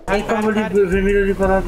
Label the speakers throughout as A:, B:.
A: Olha o carro ali, vermelho ali parado.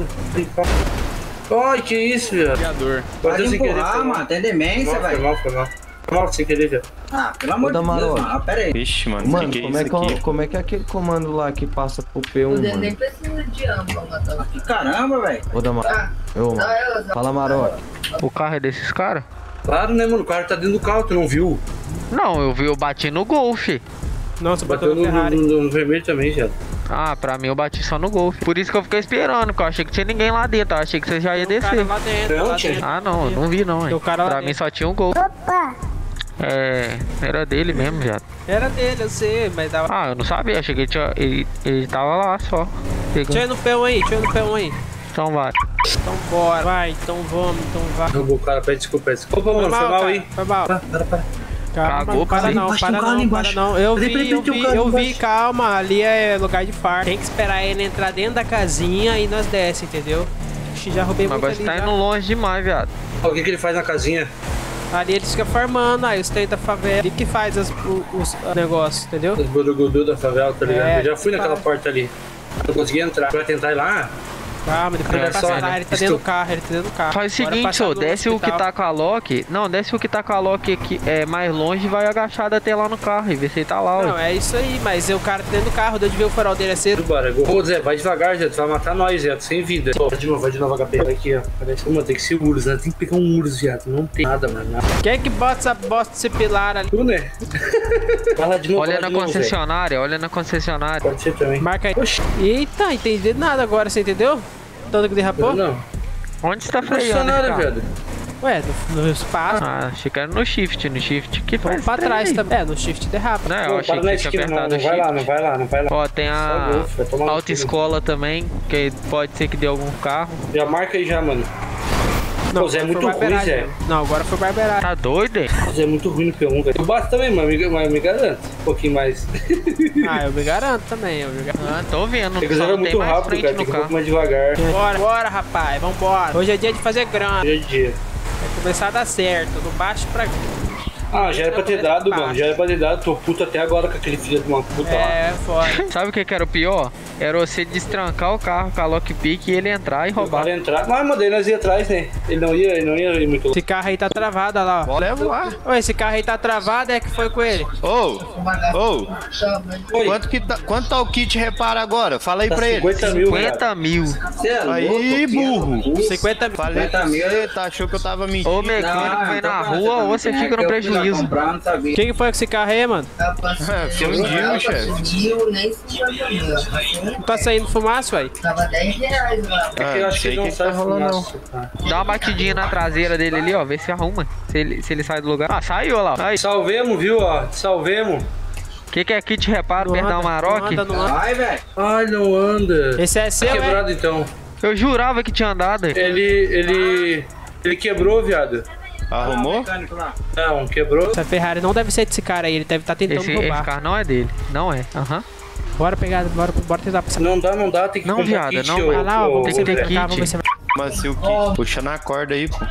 A: Ai, que isso, velho.
B: Pode empurrar, mano. Tem demência, velho.
A: Foi mal. Foi mal sem querer, velho.
B: Ah, pelo amor de Deus, mano. Pera aí.
C: Vixe, mano.
D: Mano,
C: que
D: como é que é aquele comando lá que passa pro P1, mano?
E: Nem precisa de âmbito pra matar.
B: Que caramba, velho.
D: Ô, Damar. Ô, mano. Fala, Maroc.
F: O carro é desses caras?
A: Claro, né, mano? O cara tá dentro do carro, tu não viu?
F: Não, eu bati no Golf.
G: Nossa,
A: Bateu no vermelho também, velho.
F: Ah, pra mim eu bati só no Golf. Por isso que eu fiquei esperando, porque eu achei que tinha ninguém lá dentro. Eu achei que você já ia descer.
G: Lá dentro, lá dentro.
F: Ah, não, eu não vi não, hein. Pra mim só tinha um Golf.
E: Opa!
F: Era dele mesmo, já.
G: Era dele, eu sei, mas dava.
F: Ah, eu não sabia, achei que ele tava lá só.
G: Deixa eu ir no P1 aí,
F: Então vai.
G: Então bora. Vai, então vamos, então vai.
A: O cara pede desculpa. Desculpa, mano, foi mal aí.
G: Foi mal.
A: Para.
G: Calma,
F: Cagou,
G: para não, para não. Eu vi,
A: embaixo.
G: calma. Ali é lugar de farm. Tem que esperar ele entrar dentro da casinha e nós desce, entendeu? Ixi, já roubei
F: Mas
G: muito
F: você
G: ali
F: tá
G: já.
F: indo longe demais, viado.
A: O que ele faz na casinha?
G: Ali eles ficam farmando, aí os trem da favela. Ele que faz os negócios, entendeu?
A: Os bodogodô da favela, tá ligado?
G: É,
A: Eu já fui naquela
G: faz.
A: porta ali. Eu consegui entrar. Pra tentar ir lá?
G: Calma, depois vai
A: Olha só,
G: passar,
A: né?
G: ele tá dentro do carro, ele tá dentro do carro.
F: Faz o
G: Bora
F: seguinte,
G: passar
F: ô,
G: no
F: desce o que
G: hospital.
F: tá com a Loki. Não, desce o que tá com a Loki aqui, mais longe e vai agachado até lá no carro e vê se ele tá lá,
G: Não,
F: ué.
G: é isso aí, mas o cara tá dentro do carro, deu de ver o farol dele é cedo.
A: Bora. Ô, Zé, vai devagar, Zé. Tu vai matar nós, Zé. Tu sem vida. Ó, vai de novo, HP. Aqui, ó. Parece. Mano, tem que ser urso, né? Tem que pegar um urso, viado. Não tem nada, mano. Nada.
G: Quem é que bota essa bosta desse pilar ali?
A: Tu, né? Vai lá de novo.
F: Olha
A: vai
F: na
A: de novo, Zé.
F: concessionária, olha na concessionária.
A: Pode ser também.
G: Marca aí. Eita, entendi nada agora, você entendeu? Tanto que derrapou?
A: Não.
F: Onde você tá freando esse
A: Funcionário,
F: carro?
A: velho.
G: Ué, no espaço.
F: Ah, achei que era no shift que faz
G: Vamos pra
F: trem
G: trás
F: aí.
G: também. É, no shift derrapa.
F: Não, eu
A: Não,
F: achei
A: para
F: que
A: na
F: tinha
A: esquina, não.
F: apertado o
A: Não vai lá,
F: shift.
A: não vai lá, não vai lá.
F: Ó, tem a
A: Só Golf, vai tomar no
F: autoescola também, que pode ser que dê algum carro.
A: Já marca aí já, mano.
G: Não,
A: Pô, Zé é
G: agora
A: muito
G: foi
A: ruim,
G: barbeiragem
A: Zé.
G: mesmo. Não, agora foi barbeiragem.
F: Tá doido, hein?
A: Zé é muito ruim no P1, velho. Eu bato também, mano. Mas me garanto. Um pouquinho mais.
G: Ah, eu me garanto também, eu me garanto.
F: Ah, tô vendo,
A: Tem que
F: só
A: jogar
F: não tem
A: muito
F: mais
A: rápido,
F: frente
A: cara.
F: no
A: Tem que ir um pouco
F: carro.
A: mais devagar.
G: Bora, rapaz, vambora. Hoje é dia de fazer grana.
A: Dia de dia.
G: Vai começar a dar certo, do baixo pra...
A: Ah, já era pra ter dado, mano. Já era pra ter dado. Tô puto até agora com aquele filho de uma puta lá.
G: É, foda.
F: Sabe o que era o pior? Era você destrancar o carro com a lockpick e ele entrar e
A: O
F: roubar.
A: cara entrar. Mas, mano, daí nós ia atrás, né? Ele não ia ir muito longe.
G: Esse carro aí tá travado, olha lá, ó.
C: Leva lá.
G: Ô, esse carro aí tá travado, é que foi com ele.
C: Ô, quanto tá o kit repara agora? Fala aí
A: Tá
C: pra ele.
A: 50 mil,
F: 50 mil.
B: Você é
C: Aí, burro.
G: 50 mil.
C: Falei
B: 50
C: pra
B: mil.
C: você, tá, achou que eu tava mentindo.
F: Ou mecânico vai na rua ou você fica no prejuízo.
B: Não sabia.
G: Quem que foi com esse carro aí, mano?
C: Fundiu, chefe.
E: Nem se
G: Não tá saindo fumaça, ué?
E: Tava R$10 lá.
A: É que eu acho que ele não sai
C: rolando,
A: fumaça.
F: Dá uma batidinha na traseira dele ali, ó. Vê se arruma. Se ele sai do lugar. Ah, saiu, ó lá. Aí.
A: Salvemos, viu, ó. Salvemos.
F: O que é kit reparo,
G: Não
F: perdão,
G: anda,
F: Maroc?
G: não anda, não anda.
B: Vai, velho.
A: Ai, não anda.
G: Esse é seu,
A: Tá
G: é?
A: quebrado, então.
F: Eu jurava que tinha andado.
A: Ele quebrou, viado.
C: Arrumou?
B: Mecânico lá.
A: Não, quebrou.
G: Essa Ferrari não deve ser desse cara aí, ele deve estar tentando
F: Esse
G: roubar.
F: carro não é dele. Não é. Aham.
G: Bora pegar, bora tentar passar.
A: Não dá, tem que
F: Não,
A: comprar
F: viado,
A: kit,
F: não,
A: ô,
G: Vai lá, ó,
A: ô,
G: vamos
F: tem
G: ver
F: que
G: se
F: ter
G: vai cá, vamos ver
F: kit.
G: se vai.
C: Mas se o kit puxa na corda aí, pô.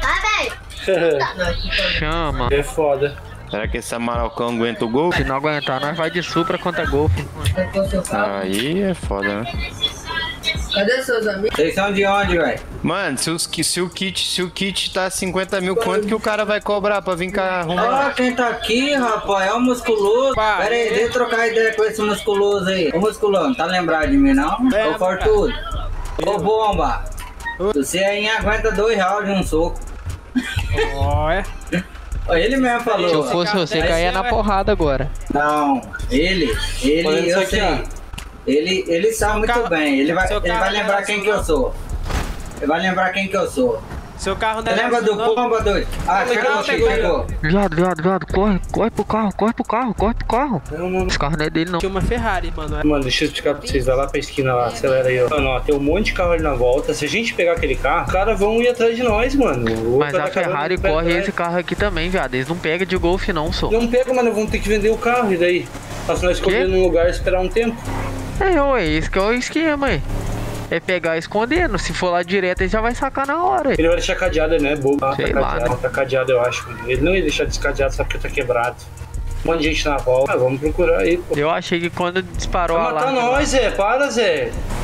F: Chama.
A: É foda.
C: Será que esse Marocão aguenta o gol?
F: Se não aguentar, nós vai de Supra contra Golf.
C: Aí é foda, né?
E: Cadê seus amigos?
B: Vocês são de onde, velho?
C: Mano, se o kit tá 50 mil, quanto que o cara vai cobrar pra vir cá arrumar?
B: Ó, quem tá aqui, rapaz, é o musculoso.
G: Pá,
B: Pera aí, deixa eu trocar ideia com esse musculoso aí. Ô, musculoso, tá lembrado de mim, não?
G: É,
B: Ô, Fortudo. Ô, Bomba. Você aí aguenta 2 rounds de um soco.
G: Olha.
B: Ó, ele mesmo falou.
F: Se eu fosse você, caía na porrada agora.
B: Não, ele,
A: Olha isso
B: eu
A: aqui,
B: sei. Ele sabe muito
G: carro-
B: bem, ele vai
G: seu carro
B: lembrar
G: é
B: quem que eu sou. Ele vai lembrar quem que eu sou.
G: Seu carro não
B: Você
G: é
B: lembra do
G: não?
B: Pomba, doido? Ah, chegou aqui, chegou.
F: Viado, corre pro carro.
A: Não.
F: Esse carro não é dele, não.
G: Tinha uma Ferrari, mano.
A: Mano, deixa eu explicar pra vocês. Vai lá pra esquina lá, acelera aí, ó. Mano, ó, tem um monte de carro ali na volta. Se a gente pegar aquele carro, os caras vão ir atrás de nós, mano. O
F: Mas
A: outro
F: a
A: tá acabando
F: Ferrari
A: de pegar
F: corre
A: atrás.
F: esse carro aqui também, viado. Eles não pegam de Golf, não, só.
A: Não pega, mano, vamos ter que vender o carro, e daí? Nós nós esconder num lugar e esperar um tempo.
F: Ué, esse que é o esquema, aí. É pegar e escondendo. Se for lá direto, ele já vai sacar na hora.
A: Ele vai deixar cadeado, né? Bobo.
F: Sei
A: Tá
F: lá,
A: cadeado,
F: né?
A: tá cadeado, eu acho. Mano. Ele não ia deixar descadeado só porque tá quebrado. Um monte de gente na volta. Ah, vamos procurar aí, pô.
F: Eu achei que quando disparou
A: Vai
F: a
A: matar
F: alarme...
A: nós, Zé. Para, Zé.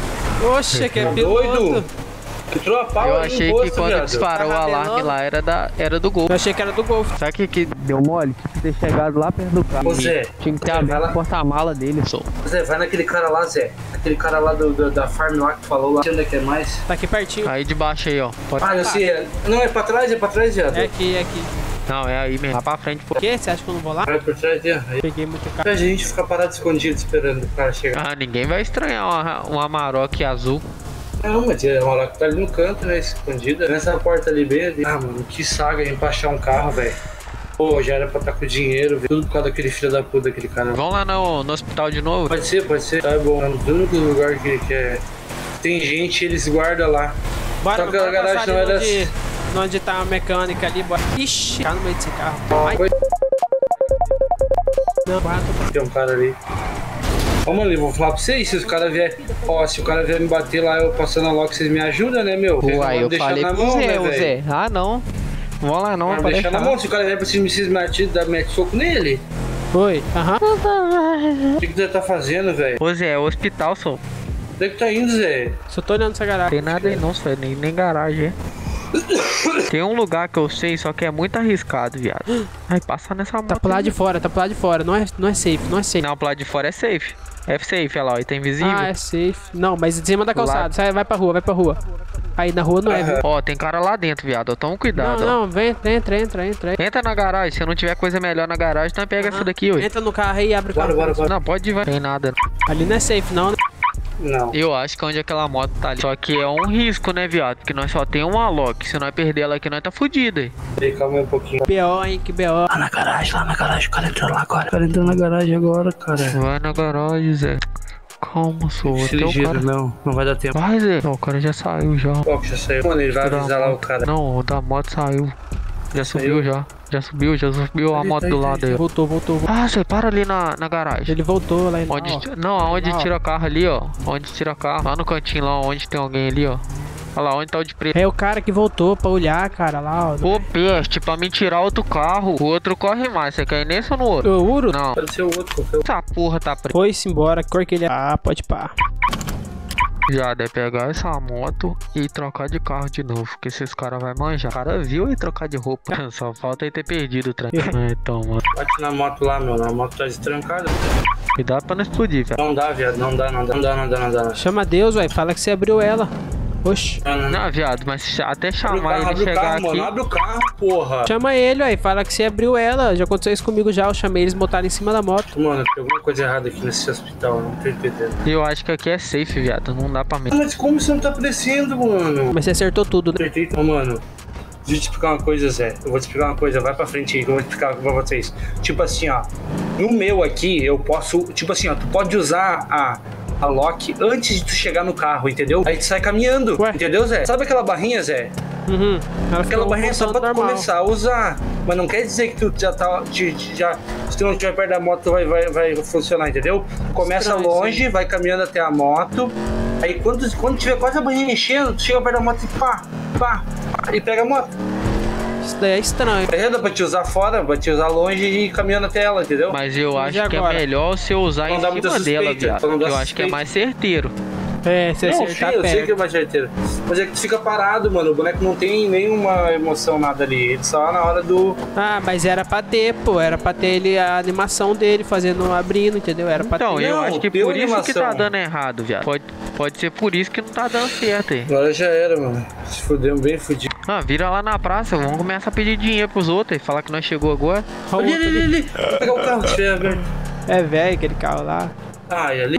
G: Oxe, que é
A: Tá
G: piloto.
A: doido? Entrou a pau
C: Eu
A: aí no
C: achei
A: posto,
C: que quando
A: viado.
C: disparou o alarme lá era do Gol.
G: Eu achei que era do Golf.
D: Sabe o que deu mole? Tinha que ter chegado lá perto do carro.
A: Ô Zé,
D: Tinha que ter
A: vai
D: aberto
A: lá.
D: o porta-mala dele, só.
A: Zé, vai naquele cara lá, Zé. Aquele cara lá da farm lá que tu falou lá. Onde é que é mais?
G: Tá aqui pertinho.
C: Aí de baixo aí, ó. Pode...
A: Ah, eu sei. Não, é pra trás, viado.
G: É aqui, é aqui.
C: Não, é aí mesmo. Lá pra frente, pô.
G: O quê? Você acha que eu não vou lá?
A: Vai por trás, aí.
G: Peguei muito carro.
A: A gente fica parado escondido esperando o cara chegar.
C: Ah, ninguém vai estranhar uma Amarok azul.
A: Não, mas é uma hora que tá ali no canto, né? Escondida. Nessa porta ali bem ali. Ah, mano, que saga em pra achar um carro, velho. Pô, já era pra estar com dinheiro, véio. Tudo por causa daquele filho da puta, daquele cara.
C: Vamos lá no hospital de novo?
A: Pode ser. Tá bom. É um dos únicos lugares que é. Tem gente, eles guardam lá.
G: Bora,
A: Só que a garagem
G: passar
A: não
G: ali
A: era.
G: onde tá a mecânica ali, bora. Ixi, tá no meio desse carro. Ai.
A: Foi.
G: Não, bora.
A: Tem um cara ali. Ô, mano, eu vou falar pra vocês, se os caras vier. Ó, se o cara vier me bater lá, eu passando a lock, vocês me ajudam, né, meu? Vocês não
D: Uai,
A: vão
D: eu
A: deixar
D: falei
A: na
D: pro
A: mão,
D: Zé,
A: né,
D: o
A: velho?
D: Zé. Ah, não. Não vou lá não,
A: Não
D: pra
A: deixar na
D: deixar.
A: mão, se o cara vier pra vocês mete soco nele.
G: Oi, aham.
A: O que você tá fazendo, velho?
C: Ô Zé, é o hospital, só.
A: Onde é que tá indo, Zé?
G: Só tô olhando essa garagem.
C: Tem nada aí não, só nem garagem, é. Tem um lugar que eu sei, só que é muito arriscado, viado. Ai, passa nessa moto.
G: Tá pro lado
C: aí.
G: de fora, tá pro lado de fora. Não é safe, não é safe.
C: Não, pro lado de fora é safe. É safe, olha lá, ó, e tá invisível.
G: Ah, é safe. Não, mas em cima da calçada.
C: Lado.
G: Sai, vai pra rua. Aí na rua não é, viu?
C: Ó, tem cara lá dentro, viado, ó, toma cuidado, ó.
G: Não, vem, entra.
C: Entra na garagem, se não tiver coisa melhor na garagem, então pega essa daqui, ué.
G: Entra no carro aí e abre o carro.
A: Bora.
C: Não, pode ir, vai. Tem nada.
G: Ali não é safe, não, né?
A: Não.
C: Eu acho que onde aquela moto tá ali. Só que é um risco, né, viado? Porque nós só tem uma Loki. Se nós perder ela aqui, nós tá fudido, aí.
A: Calma aí um pouquinho.
G: BO, hein, que BO.
A: Lá na garagem, o cara entrou lá agora. O cara entrou na garagem agora, cara.
C: Vai na garagem, Zé. Calma, sou.
A: Se
C: Até o
A: ligeiro,
C: cara...
A: não vai dar tempo.
C: Vai, Zé. Não, o cara já saiu já.
A: Qual que já saiu? Mano, ele vai avisar lá o cara.
C: Não, o da moto saiu. Já subiu já. Já subiu a
A: Ele
C: moto
A: tá
C: do
A: aí,
C: lado aí, ó.
G: Voltou.
C: Ah, você para ali na garagem.
G: Ele voltou lá em
C: Onde, não, aonde
G: Não.
C: tira carro ali, ó. Onde tira carro. Lá no cantinho lá, onde tem alguém ali, ó. Olha lá, onde tá o de preto.
G: É o cara que voltou pra olhar, cara, lá, ó.
C: Ô, peste, pra me tirar outro carro. O outro corre mais. Você quer ir nesse ou no outro?
G: O Uro?
C: Não.
A: Pode ser o outro, qualquer um.
C: Essa porra tá preta.
G: Foi-se embora, que cor que ele é. Ah, pode pá.
C: Já deve pegar essa moto e trocar de carro de novo. Porque esses caras vão manjar. O cara viu e trocar de roupa. Só falta ele ter perdido o trem. Então, mano.
A: Bate na moto lá, meu. A moto tá destrancada.
C: Cuidado pra não explodir, velho.
A: Não dá, viado. Não dá.
G: Chama Deus, ué. Fala que você abriu ela. Oxi.
C: Não, viado, mas até chamar ele
A: Abre o
C: chegar
A: carro,
C: aqui.
A: mano. Abre o carro, porra.
G: Chama ele, ué. Fala que você abriu ela. Já aconteceu isso comigo já. Eu chamei eles, botaram em cima da moto.
A: Mano, tem alguma coisa errada aqui nesse hospital. Não tô entendendo.
C: Eu acho que aqui é safe, viado. Não dá pra mim.
A: Mas como você não tá aparecendo, mano?
G: Mas você acertou tudo, né?
A: Perfeito, mano. Deixa eu te explicar uma coisa, Zé. Eu vou te explicar uma coisa, vai pra frente aí que eu vou explicar pra vocês. Tipo assim, ó. No meu aqui, eu posso. Tipo assim, ó, tu pode usar a lock antes de tu chegar no carro, entendeu? Aí tu sai caminhando,
G: Ué?
A: entendeu, Zé? Sabe aquela barrinha, Zé?
G: Uhum. Ela
A: Aquela
G: ficou
A: barrinha é só pra tu
G: normal.
A: começar a usar. Mas não quer dizer que tu já tá. Se tu não estiver perto da moto, vai funcionar, entendeu? Começa
G: Estranho,
A: longe, vai caminhando até a moto. Aí quando tiver quase a barrinha enchendo, tu chega perto da moto e pá, e pega a moto.
G: Isso daí é estranho.
A: Dá pra te usar fora, pra te usar longe e ir caminhando até ela, entendeu?
C: Mas eu
G: Mas
C: acho
G: e
C: que é
G: agora?
C: melhor você usar
A: Não
C: em
A: dá muita
C: cima dela,
A: suspeita,
C: viado.
A: pra não dar
C: Eu acho que é
A: suspeita.
C: mais certeiro.
G: É, você
A: Não,
G: acertar
A: eu sei que é
G: pega.
A: mais certeiro. Mas é que tu fica parado, mano. O boneco não tem nenhuma emoção, nada ali. Ele só na hora do.
G: Ah, mas era pra ter, pô. Era pra ter ele, a animação dele fazendo, abrindo, entendeu? Era pra
C: Então,
G: ter.
C: eu
A: Não,
C: acho que
A: deu
C: por isso que tá
A: animação.
C: dando errado, viado. Pode ser por isso que não tá dando certo aí.
A: Agora já era, mano. Se fudemos bem fudido.
C: Ah, vira lá na praça, vamos começar a pedir dinheiro pros outros e falar que nós chegou agora.
G: Olha o outro ali.
A: Vou pegar o carro, se tiver aberto.
G: É velho aquele carro lá.
A: Ah, e ali.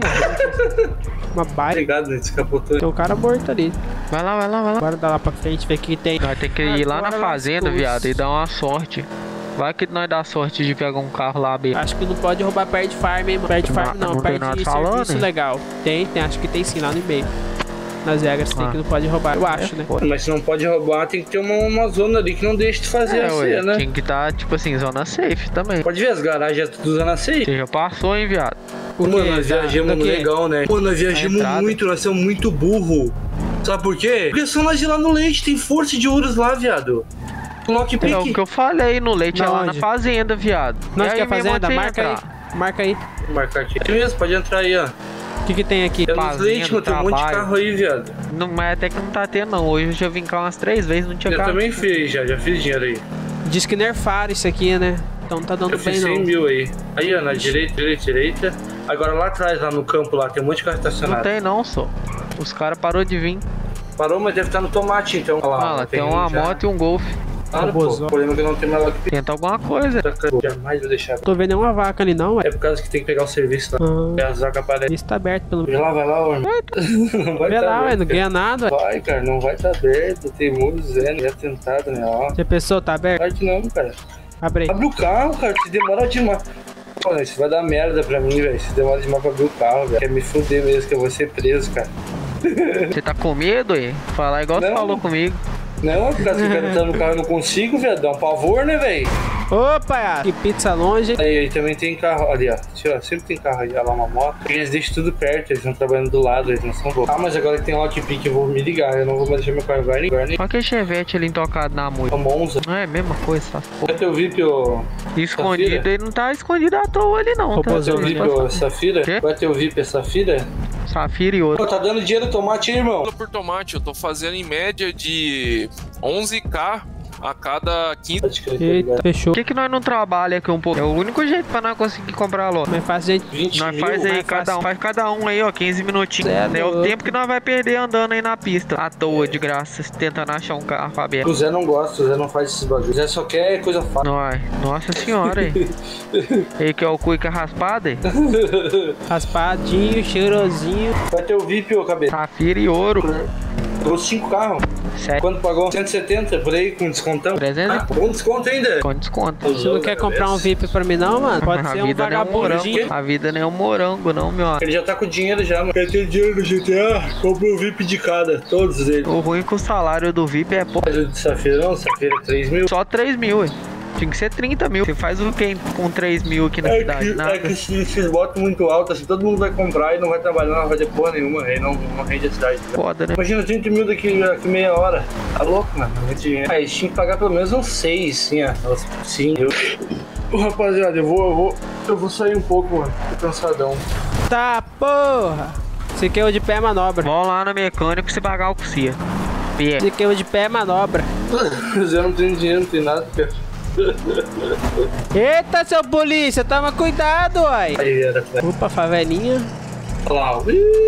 G: Uma baita.
A: Obrigado, né? Descapotou.
G: Tem um cara morto ali.
C: Vai lá.
G: Agora dá lá pra frente, ver o que tem.
C: Nós tem que ir lá na
G: Agora
C: fazenda,
G: lascou-se.
C: viado, e dar uma sorte. Vai que nós dá sorte de pegar um carro lá, bem.
G: Acho que não pode roubar perto de farm, hein, mano. Perto de farm não,
C: Não tem
G: perto
C: nada
G: de
C: falando,
G: serviço
C: hein?
G: legal. Tem, acho que tem sim, lá no e-mail. Nas regras tem
C: Ah.
G: que não pode roubar, eu acho, né?
A: Mas se não pode roubar, tem que ter uma zona ali que não deixe de fazer
C: É,
A: assim,
C: ué,
A: né?
C: tinha que tá, tipo assim, zona safe também.
A: Pode ver, as garagens é tudo usando safe.
C: Você já passou, hein, viado?
G: O
A: Mano,
G: quê?
A: nós
G: Da-
A: viajamos
G: do quê?
A: legal, né? Mano, nós viajamos
C: entrada.
A: muito, nós somos muito burro. Sabe por quê? Porque só nós ir lá no leite, tem força de ouros lá, viado.
C: É o que
A: Lockpick.
C: eu falei, no leite é
G: Na
C: lá na
G: onde?
C: fazenda, viado.
G: Nós
C: E
G: que é
C: aí mesmo
G: fazenda,
C: onde você
G: marca aí.
C: entrar?
G: Marca aí.
A: Marcar aqui. É mesmo, pode entrar aí, ó.
G: O que tem aqui?
A: É nos leite, mano, tem um monte de carro aí, viado.
F: Não, mas até que não tá tendo, não. Hoje eu já vim cá umas 3 vezes, não tinha
A: Eu
F: carro.
A: também fiz, já fiz dinheiro aí.
G: Diz que nerfaram isso aqui, né? Então não tá dando
A: Eu
G: bem
A: fiz 100
G: não.
A: mil aí. Aí, ó, na direita. Agora lá atrás, lá no campo, lá, tem um monte de carro
F: Não
A: estacionado.
F: tem não, só. Os caras parou de vir.
A: Parou, mas deve estar no tomate, então. Olha lá,
F: Fala, tem uma
A: já.
F: moto e um Golf.
A: Claro, pô. O problema é que não tem mais lá que
F: Tenta alguma coisa.
A: jamais vou deixar.
G: Não tô vendo nenhuma vaca ali não, ué.
A: É por causa que tem que pegar o serviço lá.
G: Ah,
A: E as vacas aparecem.
G: isso tá aberto pelo menos.
A: Vai lá, ô, irmão. Não vai
G: Vê
A: tá
G: lá, ué,
A: aberto,
G: não ganha nada, ué.
A: Vai, cara, não vai estar aberto. Tem muitos Zé, já tentado, né? Ó.
G: Já pensou, tá aberto?
A: Claro que não, cara.
G: Abre aí.
A: Abre o carro, cara, se demora demais. Mano, isso vai dar merda pra mim, velho. Se demora demais pra abrir o carro, velho. Quer me fuder mesmo, que eu vou ser preso, cara.
F: Você tá com medo, aí? Falar igual você
A: Não.
F: falou comigo.
A: Não, por causa que eu quero entrar no carro e não consigo, velho. Dá um pavor, né, velho?
G: Opa, que pizza longe.
A: Aí também tem carro ali, ó. Sempre tem carro aí, olha lá, uma moto. Eles deixam tudo perto, eles estão trabalhando do lado, eles não são loucos. Ah, mas agora que tem lockpick eu vou me ligar. Eu não vou mais deixar meu carro em lugar nenhum.
F: Olha que Chevette ali intocado na
A: É
F: moita.
A: o Monza.
F: Não é a mesma coisa, tá?
A: É teu VIP, ô.
F: Escondido,
A: Safira?
F: ele não tá escondido à toa ali não, tá?
A: É teu VIP, ô Safira?
F: Quê?
A: Vai ter o VIP, a Safira?
F: Safira e ouro.
A: Pô, tá dando dinheiro tomate aí, irmão.
H: Por tomate, eu tô fazendo em média de 11k a cada 15.
A: Pode crer, tá
G: Eita,
A: ligado?
G: fechou.
F: Por que não trabalha aqui um pouco? É o único jeito pra nós conseguir comprar logo.
G: Mas faz gente.
A: 20
F: Nós
A: mil?
F: faz aí,
G: mais fácil.
F: faz cada um aí, ó, 15 minutinhos.
G: Cê é
F: É o
G: louco.
F: tempo que nós vai perder andando aí na pista, à toa, de graça, tentando achar um carro aberto.
A: O Zé não gosta, o Zé não faz esses bagulhos. O Zé só quer coisa fácil.
F: Nossa senhora, aí. Ele que é o cuica raspado, aí.
G: Raspadinho, cheirosinho.
A: Vai ter o VIP, ô cabeça.
F: Safira e ouro.
A: Pegou 5 carros.
F: 7,
A: Quanto pagou? 170 por aí, com descontão?
F: 300
A: Ah, com desconto ainda.
F: com desconto.
G: Você não quer comprar um VIP pra mim não, mano? Pode
F: A
G: ser um
F: vida não é um
G: vagabundinho.
F: morango. A vida não é um morango, não, meu amigo.
A: Ele já tá com dinheiro já, mano. Quer ter dinheiro no GTA? Compra o VIP de cada, todos eles.
F: O ruim é que o salário do VIP é pouco.
A: Mas o de Safira não, Safira é 3 mil.
F: Só 3 mil, ué. Tinha que ser 30 mil. Você faz o que com 3 mil aqui na cidade? Nada.
A: É que se botam muito alto, assim, todo mundo vai comprar e não vai trabalhar, não vai ter porra nenhuma, aí não rende a cidade.
F: Foda, né?
A: Imagina 30 mil daqui meia hora. Tá louco, mano? Muito dinheiro. Aí tinha que pagar pelo menos uns 6, sim, ó. Sim, Ô, rapaziada, eu vou sair um pouco, mano. Tô cansadão.
G: Tá, porra. Esse aqui é o de pé manobra.
F: Vão lá no mecânico e se pagar o que
G: Esse aqui é o de pé manobra.
A: Mas eu não tenho dinheiro, não tenho nada, cara.
G: Eita, seu polícia, toma cuidado, uai.
A: Aí, era.
G: Opa, favelinha.
A: Olha lá.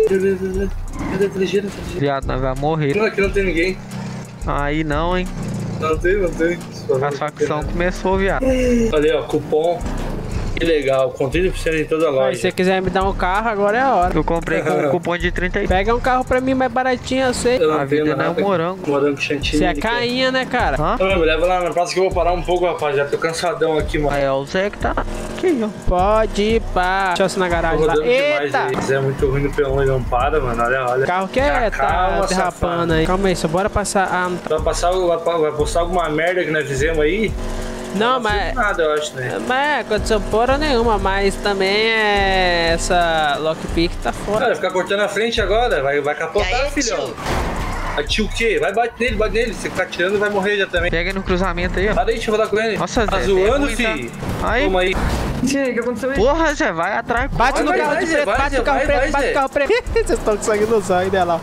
A: Cadê ligeiro?
F: Viado, nós vamos morrer.
A: Não, aqui não tem ninguém.
F: Aí não, hein?
A: Não tem.
F: A facção começou, viado.
A: Olha, ó, cupom. Que legal, com 30% em toda a
G: Aí,
A: loja.
G: se você quiser me dar um carro, agora é a hora.
F: Eu comprei com um cupom de 30.
G: Pega um carro pra mim mais baratinho, eu sei.
A: Eu
F: A vida
A: tenho
F: não é um
A: nada.
F: morango.
A: Morango chantilly.
G: Você é cainha, né, cara?
F: Hã?
A: Ô, me leva lá na praça que eu vou parar um pouco, rapaziada. Tô cansadão aqui, mano.
F: Aí é o Zé que tá aqui, ó.
G: Pode ir, pá. Deixa eu assim na
A: Tô
G: garagem lá.
A: rodando demais
G: Eita!
A: aí. Zé é muito ruim no peão e não para, mano. Olha.
G: Carro que é, tá
A: Calma,
G: derrapando
A: safado.
G: aí. Calma aí, só bora passar. Ah, não tá.
A: Vai postar alguma merda que nós fizemos aí?
G: Não,
A: Não fiz
G: mas.
A: nada, eu acho, né?
G: Mas aconteceu porra nenhuma, mas também é. Essa lockpick tá fora.
A: Cara, ficar cortando a frente agora, vai capotar, filhão. Tio o quê? Vai, bate nele. Se ficar tirando, vai morrer já também.
F: Pega aí no cruzamento aí, ó.
A: Para aí, deixa eu falar com ele.
F: Nossa,
A: tá
F: Zé,
A: zoando,
F: é ruim, tá?
A: fi?
F: Aí.
A: Toma aí.
D: Sim, o que aconteceu aí?
F: Porra, Zé, vai atrás.
G: Bate no
A: Vai,
G: carro
A: vai,
G: de
A: Zé,
G: preto,
A: vai,
G: bate
A: Zé,
G: no carro
A: vai,
G: preto,
A: vai,
G: bate
A: Zé.
G: no carro preto. Vocês estão com sangue no sangue dela.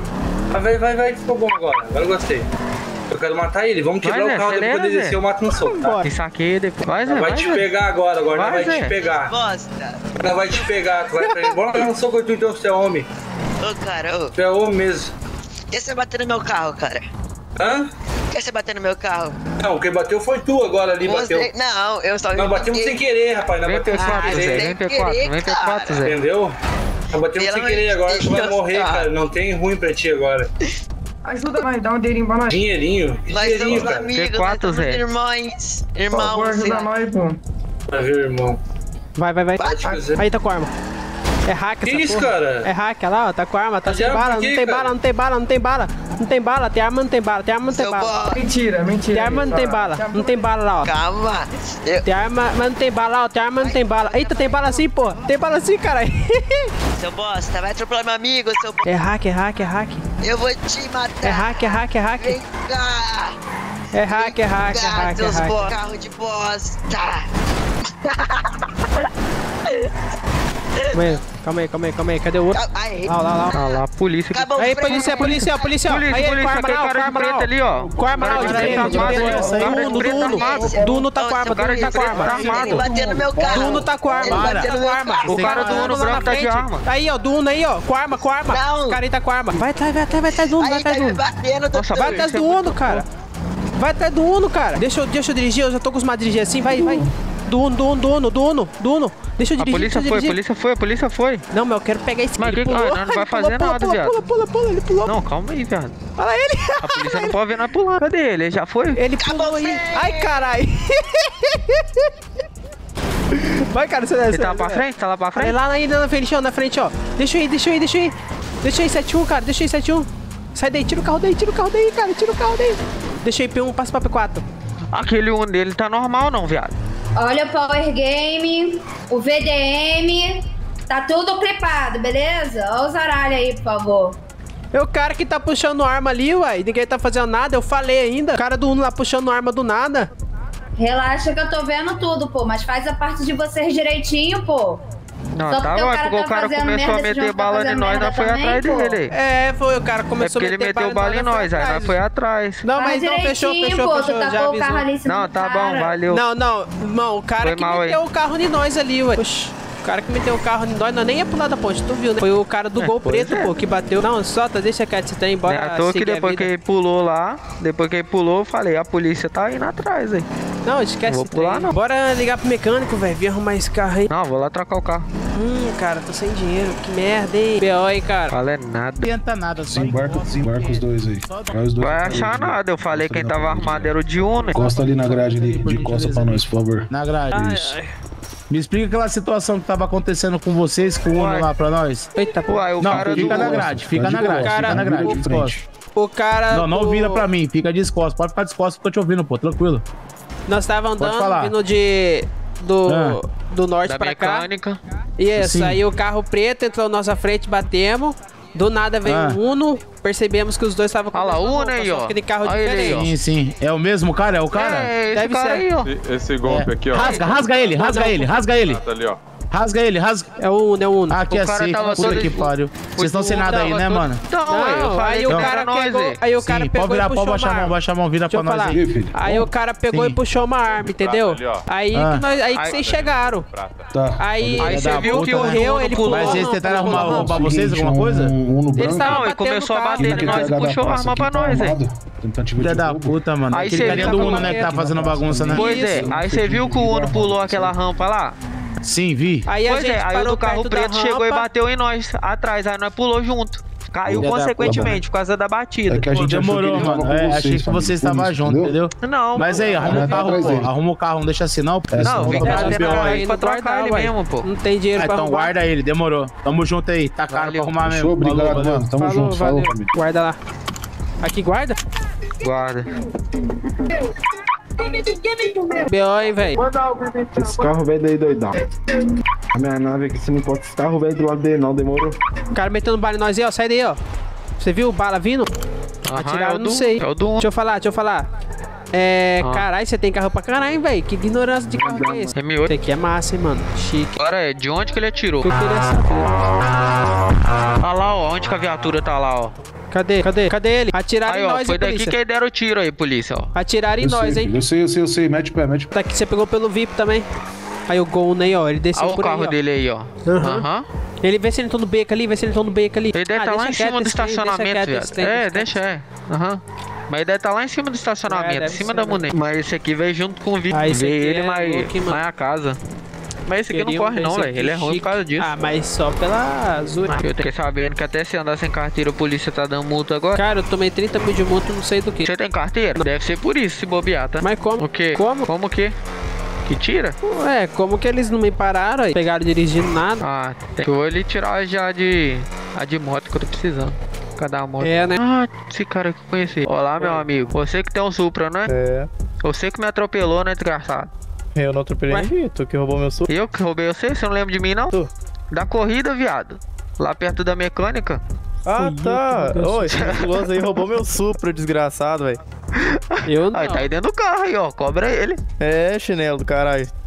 A: Vai, ficou bom agora. Agora eu gostei. Eu quero matar ele. Vamos quebrar
F: Vai, Zé,
A: o carro depois
F: acelera,
A: ele
F: Zé.
A: descer, eu mato no soco, tá?
G: Bora.
F: Isso aqui depois. Vai, Zé,
A: Vai
F: vai,
A: te
F: Zé.
A: pegar agora
F: Vai,
A: nós vai
F: Zé.
A: te pegar.
E: Bosta.
A: Nós vai te pegar, tu vai pra ele. Bora pegar no soco, tu então, você é homem.
E: Ô, cara, ô.
A: Tu é homem mesmo.
E: Por que você bateu no meu carro, cara?
A: Hã?
E: Por que você bateu no meu carro?
A: Não, quem bateu foi tu agora ali, bateu.
E: Você... Não, eu só...
A: Nós batemos sem querer, rapaz. Nós
F: Vem
A: batemos sem
F: P4,
E: Ah,
F: Zé.
A: querer.
F: Vem
E: sem
F: P4,
E: querer,
F: vem P4, Zé.
A: Entendeu? Nós batemos
E: Pelo
A: sem querer
E: amor
A: agora,
E: de
A: tu vai
E: Deus,
A: morrer,
E: cara.
A: cara. Não tem ruim pra ti agora.
D: Ajuda mais, dá um dinheirinho pra nós.
A: Dinheirinho? Que
E: Nós
A: dinheirinho,
E: somos
A: cara?
E: amigos,
F: P4,
E: nós somos
F: Zé.
E: irmãos.
D: Por
E: Irmãos,
D: favor, ajuda nós, pô.
A: Pra ver, irmão.
G: Vai.
A: Bate com Zé.
G: Aí tá com a arma. É hack essa
A: Que isso,
G: porra.
A: cara?
G: É hack, olha lá, ó, tá com a arma, tá
A: Mas
G: sem
A: arma
G: bala,
A: por quê,
G: não tem
A: cara?
G: bala, não tem bala, não tem bala. Não tem bala, tem arma, não tem bala, tem arma, não tem
E: seu
G: bala.
E: bosta.
D: Mentira.
G: Tem arma, não tem bala, não tem bala lá, ó.
E: Calma. Eu...
G: Tem arma, mas não tem bala, ó. Tem arma, não tem bala. Eita, tem bala sim, pô. Tem bala sim, caralho.
E: Seu bosta, vai atropelar meu amigo, seu bosta.
G: É hack.
E: Eu vou te matar.
G: É hack.
E: Vem cá.
G: É hack.
E: Seus carro de bosta.
G: Calma aí. Cadê o outro? Lá.
F: Ah lá, polícia.
E: Acabou o
G: Aí,
E: freio.
G: polícia. Aí,
F: Polícia,
G: ele,
F: aquele cara de preto ali, ó.
G: Com arma não, Duno tá com arma, o cara tá com arma.
E: Ele bateu no meu carro.
G: Duno tá com arma,
E: Ele bateu no meu carro.
F: O cara do Uno branco tá de arma.
G: Aí, ó, Duno aí, ó, com arma.
E: Não.
G: O cara aí tá com arma. Vai atrás do Uno,
E: Aí tá me batendo,
F: Nossa,
G: Vai atrás do Uno, cara. Vai atrás do Uno, cara. Deixa eu dirigir, eu já tô acostumado a dirigir assim, vai. Do Uno. Deixa eu dirigir.
F: A polícia foi.
G: Não, mas eu quero pegar esse
F: Mas
G: ele
F: que-
G: pulou.
F: não vai
G: Ele
F: fazer nada, viado.
G: Pula, ele pulou.
F: Não, calma aí, viado.
G: Olha lá ele.
F: A polícia não pode ver nós pulando. Cadê ele? Ele já foi?
G: Ele pulou aí. Ai, caralho. Vai, cara, você desce.
F: Ele tá lá pra frente? Tá lá pra
G: Olha
F: frente?
G: lá ainda na frente, ó. Deixa eu ir. Deixa eu ir, 71, cara. Deixa eu ir, 71. Sai daí, tira o carro daí, cara. Tira o carro daí. Deixa eu ir, P1, passa pra P4.
F: Aquele Uno dele tá normal não, viado?
I: Olha o Power Game, o VDM, tá tudo clipado, beleza? Olha os aralhos aí, por favor.
G: É o cara que tá puxando arma ali, uai. Ninguém tá fazendo nada, eu falei ainda. O cara do Uno lá puxando arma do nada.
I: Relaxa que eu tô vendo tudo, pô, mas faz a parte de vocês direitinho, pô.
F: Não,
I: Só
F: tá
I: porque o
F: bom,
I: cara
F: porque o
I: tá
F: cara
I: fazendo
F: começou
I: merda,
F: a
I: vocês
F: meter
I: vão
F: bala
I: ficar
F: em nós,
I: fazendo
F: nós foi
I: merda
F: atrás
I: também,
F: dele.
G: É, foi, o cara
F: É
G: começou
F: porque ele meteu bala em nós, aí nós foi atrás.
G: Não,
I: Faz
G: mas não, fechou,
I: direitinho, pô, tu
G: já
I: tacou o carro ali em
G: avisou.
I: cima
F: Não,
I: do
F: tá bom,
I: cara.
F: valeu.
G: Não, irmão, o cara
F: Foi
G: que
F: mal
G: meteu
F: aí.
G: o carro em nós ali, ué. Oxi, o cara que meteu o carro em nós nem ia pular da ponte, tu viu, né? Foi o cara do Gol
F: pois
G: Preto,
F: é.
G: pô, que bateu. Não, solta, deixa quieto, você tá indo embora.
F: É à toa que
G: seguir a
F: depois
G: vida.
F: que ele pulou lá, eu falei, a polícia tá indo atrás aí.
G: Não, esquece.
F: Vou
G: esse
F: pular,
G: trem.
F: não.
G: Bora ligar pro mecânico, velho. Vir arrumar esse carro aí.
F: Não, vou lá trocar o carro.
G: Cara, tô sem dinheiro. Que merda, hein? B.O. aí, cara.
F: Fala é nada.
J: Não adianta nada, só
K: Desembarca os dois aí. Vai os dois.
F: Vai achar nada, eu falei quem tava armado era o de Uno.
K: Encosta ali na grade ali, de costa pra nós, por favor.
J: na grade.
K: Isso.
J: Me explica aquela situação que tava acontecendo com vocês, com o Uno
F: Uai.
J: lá pra nós.
G: Eita, pô.
F: Uai, o
J: Não,
F: cara
J: fica
F: do
J: na grade, fica na grade,
G: Cara,
J: fica na grade,
K: de
J: descosta.
K: frente.
G: O cara.
J: Não
G: do-
J: vira pra mim, fica de costas. Pode ficar de costas que eu tô te ouvindo, pô, tranquilo.
G: Nós tava
J: Pode
G: andando,
J: falar.
G: vindo do norte
F: da
G: pra cá.
F: mecânica.
G: Isso,
J: Sim.
G: aí o carro preto entrou na nossa frente, batemos. Do nada veio
J: Ah.
G: o Uno, percebemos que os dois estavam com
F: Olha lá,
G: a mesma
F: o Uno
G: roupa,
F: aí,
G: só
F: ó.
G: aquele carro
F: Olha ele aí,
G: diferente.
F: ó.
J: Sim. É o mesmo cara? É o cara?
F: É, esse
G: Deve
F: cara
G: ser.
F: aí, ó.
L: Esse golpe aqui, ó.
J: Rasga ele, rasga ele.
L: Tá ali, ó.
J: Rasga ele.
G: É o Uno.
J: Aqui
F: O
J: é
F: cara
J: safe,
F: tava
J: puta
F: todo-
J: que pariu. Vocês estão sem
F: Uno
J: nada aí,
F: tava
J: né,
F: todo-
J: mano?
F: Então, ué, eu falei
G: aí o
F: que
G: cara
F: era nós,
G: pegou,
F: aí.
G: aí o cara
J: Sim,
G: pegou
J: pode
G: e
J: virar,
G: puxou
J: pode baixar
G: uma
J: a mão,
G: arma.
J: baixa a mão, vira
G: Deixa
J: pra
G: eu
J: nós
G: falar.
J: aí.
K: filho.
G: Aí o cara pegou
J: Sim.
G: e puxou uma arma, entendeu?
L: ali, ó.
G: Aí que
J: Ah.
G: vocês chegaram.
L: Prata.
K: Tá.
G: Aí
F: Aí
J: Filha
F: você
J: da
F: viu
J: puta,
F: que o
J: né?
G: correu, ele pulou.
J: Mas eles tentaram
G: Não,
J: roubar vocês
K: Seguinte,
J: alguma coisa?
K: Um Uno branco.
G: estavam
F: Não, e
G: batendo
F: começou a
G: no carro,
F: bater em
K: Quem
F: nós
K: quer
F: e
K: dar
F: puxou a
K: passa
F: arma
K: aqui
F: pra
K: tá
F: nós, velho.
K: armado. Tentativa
J: Filha
K: de
J: da
K: roubo.
J: puta, mano.
F: Aí
J: Aquele
F: você
J: carinha
F: viu
J: do
F: que
J: Uno,
F: eu
J: né, que tá fazendo bagunça, né?
F: Pois é, aí você viu que o Uno pulou aquela rampa lá?
J: Sim, vi.
G: Aí a
F: Pois
G: gente
F: é, aí o
G: parou
F: do carro
G: perto da
F: preto chegou e
G: rampa.
F: bateu em nós atrás, aí nós pulou junto. Caiu
J: Filha da
F: consequentemente por causa da batida.
K: É que a gente achou que
J: Demorou,
K: ele tava
J: mano.
K: com
J: É,
K: vocês,
J: achei que
K: família,
J: vocês
K: por
J: estavam
K: isso,
J: juntos,
K: entendeu?
J: entendeu?
F: Não,
J: Mas aí, arruma o
K: vai
J: carro,
K: atrás
J: pô.
K: dele.
J: Arruma o carro, não deixa assim não. pô.
F: Não,
J: Senão
F: vem
J: dá
F: cá,
J: um
F: tem
J: BO
F: nada
J: aí.
F: aí pra trocar ele
G: ué.
F: mesmo, pô.
G: Não tem dinheiro pra
J: Então
G: arrumar.
J: guarda ele, demorou. Tamo junto aí. Tá caro pra arrumar mesmo.
K: Fechou, obrigado,
J: Valeu,
K: mano. Tamo junto, falou,
G: valeu.
K: família.
G: Guarda lá. Aqui, guarda?
F: Guarda.
G: B.O., hein, velho.
D: Esse carro velho daí doidão. A minha nave aqui, se não importa esse carro velho do lado dele não, demorou.
G: O cara metendo bala em nós aí, ó. Sai daí, ó. Você viu o bala vindo?
F: Aham,
G: Atiraram,
F: é o
G: não
F: do-
G: sei.
F: é o do-
G: Deixa eu falar. Caralho, você tem carro pra caralho, velho. Que ignorância de carro que é esse?
F: M8.
G: Esse aqui é massa, hein, mano. Chique.
F: Agora é, de onde que ele atirou?
G: Eu queria saber.
F: Olha lá, ó, onde que a viatura tá lá, ó.
G: Cadê ele? Atiraram
F: Aí,
G: em
F: ó,
G: nós,
F: foi
G: hein,
F: daqui
G: polícia.
F: que deram o tiro aí, polícia, ó.
G: Atiraram em nós, hein.
K: Eu sei. Mete o pé.
G: Tá aqui, você pegou pelo VIP também. Aí o Gol, né, ó. Ele desceu
F: Olha o
G: por aí,
F: carro
G: ó.
F: dele aí, ó. Aham.
G: Ele vê se ele tá no beco ali,
F: Ele deve estar lá em cima do estacionamento, viado. Aham. Mas ele deve estar lá em cima do estacionamento,
G: deve
F: em cima
G: ser,
F: da
G: né?
F: mulher. Mas esse aqui veio junto com o Vitor.
G: Ah, esse
F: Veio
G: aqui
F: ele,
G: é
F: mas
G: louco, hein, mano.
F: a casa. Mas esse aqui não corre não, velho. Ele é ruim por causa disso.
G: Ah, mas só pela azul.
F: Eu fiquei sabendo que até se andar sem carteira, a polícia tá dando multa agora.
G: Cara, eu tomei 30 mil de multa, não sei do que.
F: Você tem carteira? Deve ser por isso, se bobear, tá?
G: Mas como?
F: O quê?
G: Como?
F: Como o quê? Que tira?
G: Ué, como que eles não me pararam aí? Pegaram dirigindo nada.
F: Ah, tem. Eu vou ali tirar já a de moto que eu tô precisando. Cadê a moto?
G: É, né?
F: Ah, esse cara que eu conheci. Olá, meu amigo. Você que tem um Supra, não é?
M: É,
F: Você que me atropelou, né, desgraçado?
M: eu não atropelei ninguém, tu que roubou meu suco.
F: Eu que roubei você? Você não lembra de mim, não?
M: Tu.
F: Da corrida, viado. Lá perto da mecânica.
M: Ah, tá.
G: eu que
M: Ô, esse musculoso aí roubou meu Supra, desgraçado, velho.
G: Eu não.
F: Aí tá aí dentro do carro aí, ó. Cobra ele.
M: É, chinelo do caralho.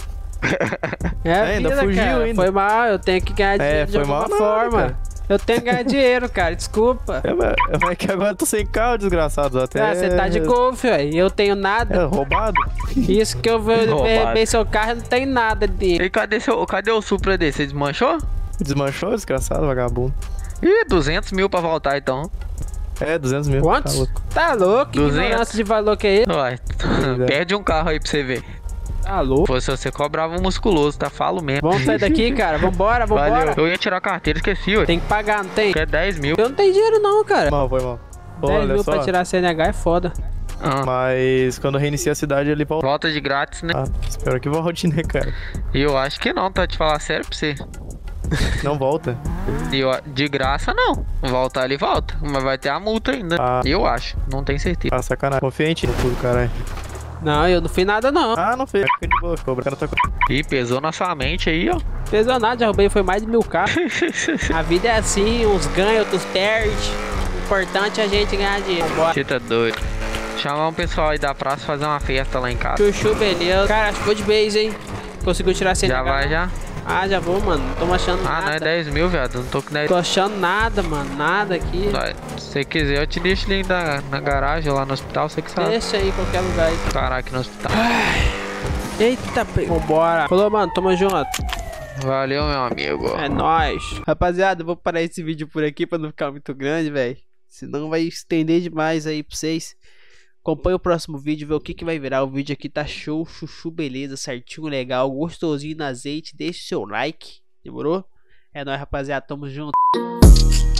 M: Ainda
G: vida,
M: fugiu
G: cara.
M: ainda.
G: Foi mal, eu tenho que ganhar dinheiro de
M: foi
G: alguma
M: mal nada,
G: forma.
M: cara.
G: Eu tenho que ganhar dinheiro, cara, desculpa.
M: É que agora eu tô sem carro, desgraçado. Até...
G: Ah, você tá de golfe, velho. Eu tenho nada.
M: É, roubado.
G: Isso que eu vou beber seu carro, não tem nada dele.
F: E cadê o Supra desse? Você desmanchou?
M: Desmanchou, desgraçado, vagabundo.
F: Ih, 200 mil pra voltar então.
M: É, 200 mil.
G: Quantos? Tá louco? Que
F: 200.
G: ignorância de valor que é esse?
F: Uai, perde um carro aí pra você ver.
G: Tá louco?
F: Pô, se você cobrava um musculoso, tá? Falo mesmo.
G: Vamos sair daqui, cara. Vambora, vambora.
F: Valeu. Eu ia tirar a carteira, esqueci, ué.
G: Tem que pagar, não tem?
F: Que é 10 mil.
G: Eu não tenho dinheiro não, cara.
M: Mal, foi mal.
G: 10
M: Olha
G: mil
M: só.
G: pra tirar a CNH é foda.
M: Mas quando reinicia a cidade ele volta.
F: Volta de grátis, né?
M: Ah, espero que volte, né, cara?
F: E eu acho que não, tá? Te falar sério pra você.
M: Não volta.
F: De graça, não. Voltar ele volta. Mas vai ter a multa ainda. Eu acho. Não tenho certeza.
M: Ah, sacanagem. Confiante no tudo, caralho.
G: Não, eu não fiz nada não.
M: Ah, não fez. Fica de boa, ficou brincando.
F: Ih, pesou na sua mente aí, ó.
G: Pesou nada, já roubei, foi mais de 1000 carros. A vida é assim, uns ganham, outros perdem. O importante é a gente ganhar dinheiro. Bora.
F: Você tá doido. Chamar um pessoal aí da praça fazer uma festa lá em casa.
G: Chuchu, beleza. Cara, acho que vou de base, hein. Conseguiu tirar a CNH?
F: Já vai, já?
G: Ah, já vou, mano. Não tô achando nada.
F: Ah, não é 10 mil, viado. Não tô com 10
G: Tô achando nada, mano. Nada aqui.
F: Se você quiser, eu te deixo ali na garagem, lá no hospital, você que sabe.
G: Deixa aí, qualquer lugar aí.
F: Parar aqui no hospital.
G: Eita, vambora. Falou, mano. Tamo junto.
F: Valeu, meu amigo.
G: É nóis. Rapaziada, eu vou parar esse vídeo por aqui pra não ficar muito grande, velho. Senão vai estender demais aí pra vocês. Acompanhe o próximo vídeo, ver o que vai virar. O vídeo aqui tá show, chuchu, beleza, certinho, legal, gostosinho no azeite. Deixe seu like, demorou? É nóis, rapaziada, tamo junto.